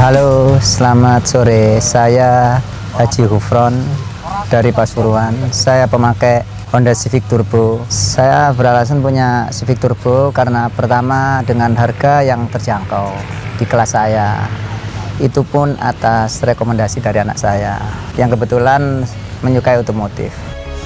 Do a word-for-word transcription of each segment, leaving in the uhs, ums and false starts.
Halo, selamat sore. Saya Haji Hufron dari Pasuruan. Saya pemakai Honda Civic Turbo. Saya beralasan punya Civic Turbo karena pertama dengan harga yang terjangkau di kelas saya. Itu pun atas rekomendasi dari anak saya yang kebetulan menyukai otomotif.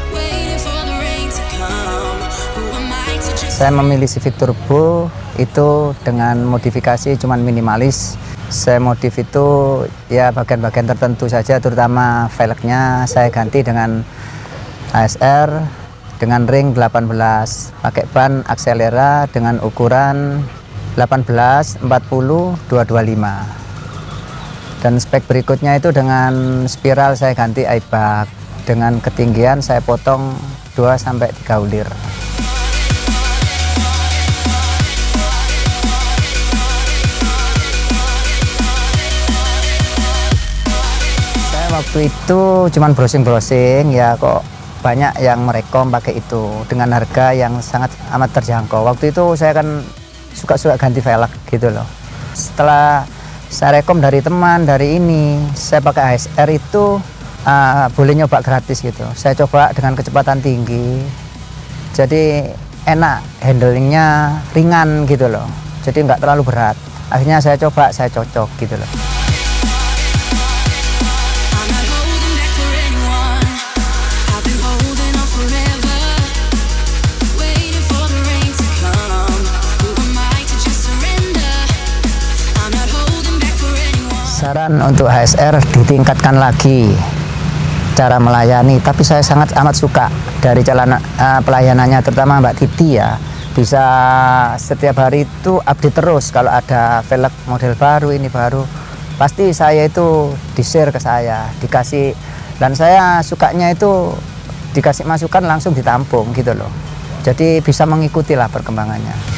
Saya memilih Civic Turbo itu dengan modifikasi cuman minimalis. Saya modif itu ya bagian-bagian tertentu saja, terutama velgnya saya ganti dengan H S R dengan ring delapan belas, pakai ban Axelera dengan ukuran delapan belas, empat puluh, dua dua lima. Dan spek berikutnya itu dengan spiral saya ganti airbag, dengan ketinggian saya potong dua sampai tiga ulir. Waktu itu cuman browsing-browsing ya, kok banyak yang merekom pakai itu dengan harga yang sangat amat terjangkau. Waktu itu saya kan suka-suka ganti velg gitu loh. Setelah saya rekom dari teman, dari ini saya pakai H S R itu uh, boleh nyoba gratis gitu. Saya coba dengan kecepatan tinggi, jadi enak, handlingnya ringan gitu loh, jadi nggak terlalu berat. Akhirnya saya coba, saya cocok gitu loh. Saran untuk H S R ditingkatkan lagi cara melayani, tapi saya sangat amat suka dari celana uh, pelayanannya, terutama Mbak Titi ya, bisa setiap hari itu update terus. Kalau ada velg model baru, ini baru, pasti saya itu di-share ke saya, dikasih, dan saya sukanya itu dikasih masukan langsung ditampung gitu loh, jadi bisa mengikuti lah perkembangannya.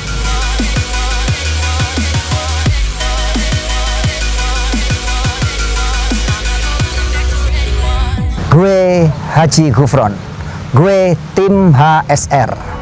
Gue Haji Hufron, gue tim H S R.